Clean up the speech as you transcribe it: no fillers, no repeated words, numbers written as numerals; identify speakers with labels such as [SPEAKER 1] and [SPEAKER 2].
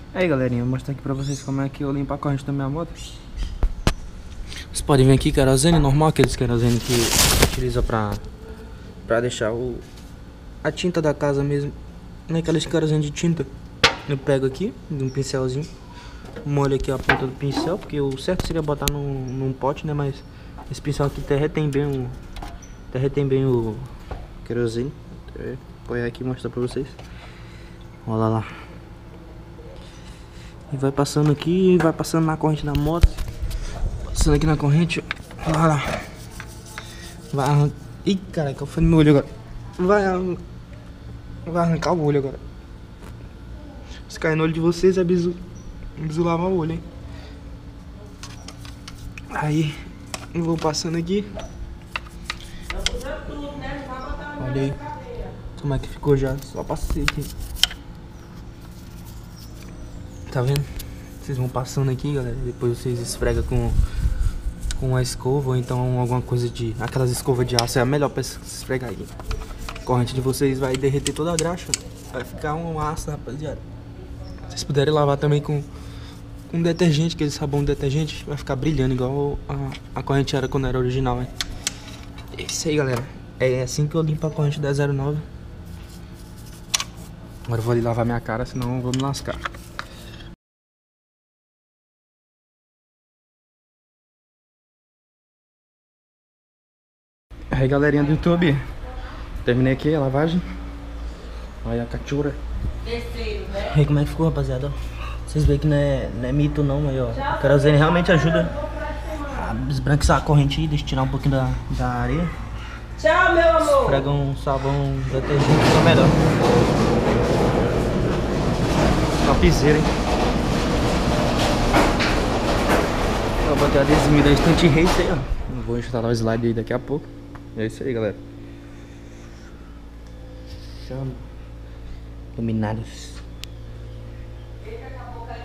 [SPEAKER 1] Aí galerinha, vou mostrar aqui pra vocês como é que eu limpo a corrente da minha moto. Vocês podem ver aqui querosene normal, aqueles querosene que utiliza pra deixar a tinta da casa mesmo. Naqueles querosene de tinta. Eu pego aqui, um pincelzinho, molho aqui a ponta do pincel, porque o certo seria botar num pote, né? Mas esse pincel aqui derretém bem o querosene. Vou pôr aqui e mostrar pra vocês. Olha lá. E vai passando aqui, vai passando na corrente da moto. Passando aqui na corrente, ó. Olha lá. Vai arrancar. Ih, caraca, foi no meu olho agora. Vai arrancar o olho agora. Se cair no olho de vocês é bizu lavar o olho, hein. Aí, eu vou passando aqui. Olha aí como é que ficou já. Só passei aqui. Tá vendo? Vocês vão passando aqui, galera. Depois vocês esfregam com a escova ou então alguma coisa de... Aquelas escovas de aço é a melhor pra esfregar aí. A corrente de vocês vai derreter toda a graxa. Vai ficar um aço, rapaziada. Se vocês puderem lavar também com detergente, aquele sabão de detergente, vai ficar brilhando igual a corrente era quando era original, hein? É isso aí, galera. É assim que eu limpo a corrente da 09. Agora eu vou ali lavar minha cara, senão eu vou me lascar. Aí galerinha do YouTube, terminei aqui a lavagem. Olha a cachorra.
[SPEAKER 2] Terceiro, né?
[SPEAKER 1] Aí como é que ficou, rapaziada? Vocês veem que não é mito não, aí ó. O querosene realmente ajuda a esbranquiçar a corrente aí, deixa eu tirar um pouquinho da areia.
[SPEAKER 2] Tchau, meu amor.
[SPEAKER 1] Esfrega um sabão detergente, fica melhor. Topzera, hein? Eu vou ter adesivo da Stunt Race aí, ó. Eu vou instalar o slide aí daqui a pouco. É isso aí, galera. Chama. Iluminados.